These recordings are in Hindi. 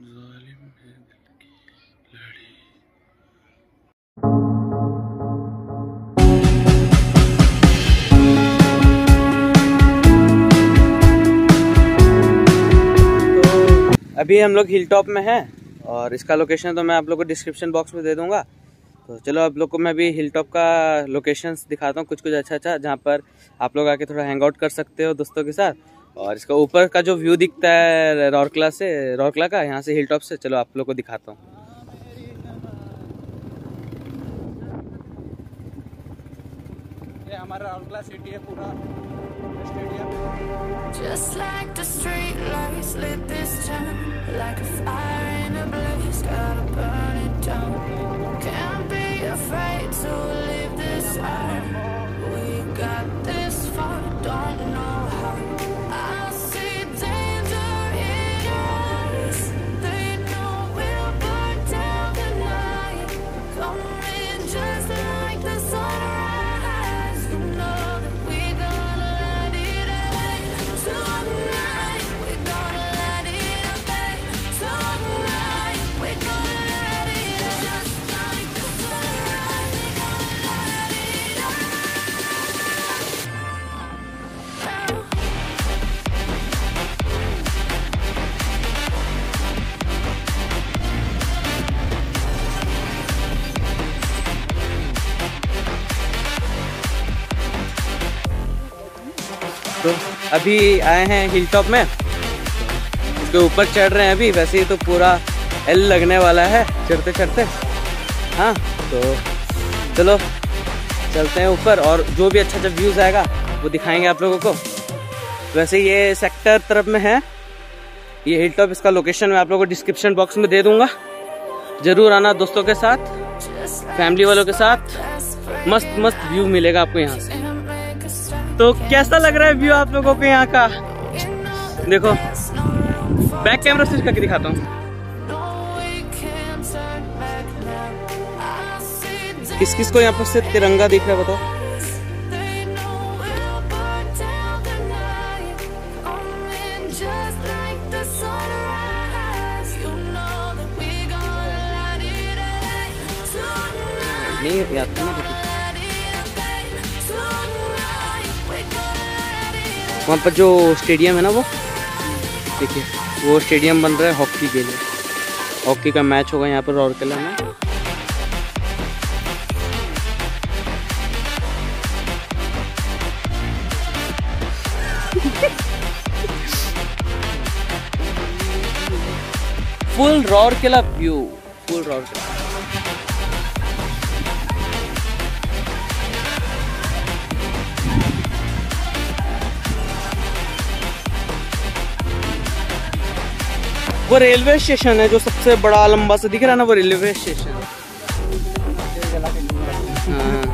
जालिम है दिल की लड़ी। अभी हम लोग हिल टॉप में हैं और इसका लोकेशन तो मैं आप लोग को डिस्क्रिप्शन बॉक्स में दे दूंगा। तो चलो आप लोग को मैं भी हिल टॉप का लोकेशंस दिखाता हूँ, कुछ कुछ अच्छा जहाँ पर आप लोग आके थोड़ा हैंग आउट कर सकते हो दोस्तों के साथ। और इसका ऊपर का जो व्यू दिखता है रौरकला का, यहाँ से हिल टॉप से, चलो आप लोग को दिखाता हूँ। ये हमारा रौरकला सिटी है पूरा stadium. Just like the street lights lit this town, like a fire in a blaze, gotta burn it down. Can't be afraid to leave this out. We got this far, don't know how. I see danger in your eyes. They know we'll burn down the night. Coming just like the sunrise. You know that we gonna let it out. Tonight we gonna let it out. Tonight we gonna let it out. Just like the sunrise, we gonna let it out. तो अभी आए हैं हिल टॉप में, इसके ऊपर चढ़ रहे हैं अभी। वैसे ही तो पूरा एल लगने वाला है चढ़ते चढ़ते। हाँ तो चलो चलते हैं ऊपर और जो भी अच्छा व्यूज आएगा वो दिखाएंगे आप लोगों को। वैसे ये सेक्टर तरफ में है ये हिल टॉप, इसका लोकेशन मैं आप लोगों को डिस्क्रिप्शन बॉक्स में दे दूंगा। जरूर आना दोस्तों के साथ, फैमिली वालों के साथ, मस्त मस्त व्यू मिलेगा आपको यहाँ से। तो कैसा लग रहा है व्यू आप लोगों को यहाँ का? देखो बैक कैमरा स्विच करके दिखाता हूँ। किस किस को यहाँ पर से तिरंगा दिख रहा है बताओ? नहीं याद था ना, वहाँ पर जो स्टेडियम है ना, वो देखिए वो स्टेडियम बन रहा है हॉकी के लिए। हॉकी का मैच होगा यहाँ पर रौरकला में। Full Rourkela view, full Rourkela. वो रेलवे स्टेशन है जो सबसे बड़ा लंबा सा दिख रहा है ना, वो रेलवे स्टेशन। हाँ।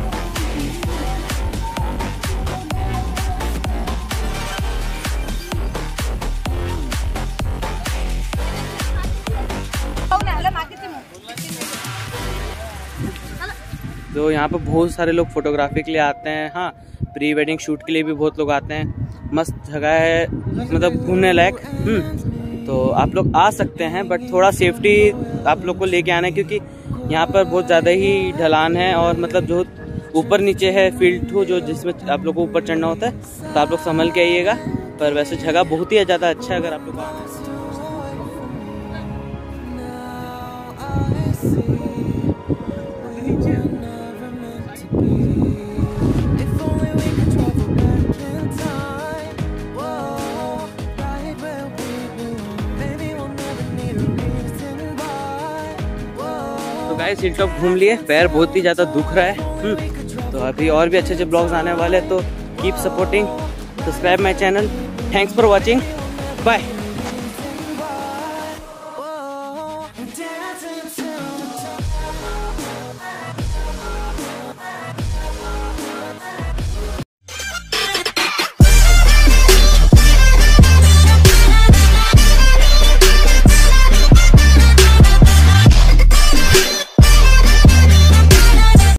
तो यहाँ पर बहुत सारे लोग फोटोग्राफी के लिए आते हैं। हाँ, प्री वेडिंग शूट के लिए भी बहुत लोग आते हैं। मस्त जगह है, मतलब घूमने लायक। तो आप लोग आ सकते हैं, बट थोड़ा सेफ्टी आप लोग को लेके आना है, क्योंकि यहाँ पर बहुत ज़्यादा ही ढलान है और मतलब जो ऊपर नीचे है फील्ड टू, जो जिसमें आप लोग को ऊपर चढ़ना होता है। तो आप लोग संभल के आइएगा। पर वैसे जगह बहुत ही ज़्यादा अच्छा है अगर आप लोग आना है। गाइस हिल टॉप घूम लिए, पैर बहुत ही ज़्यादा दुख रहा है। तो अभी और भी अच्छे अच्छे ब्लॉग्स आने वाले हैं, तो keep supporting, subscribe my channel. Thanks for watching, bye.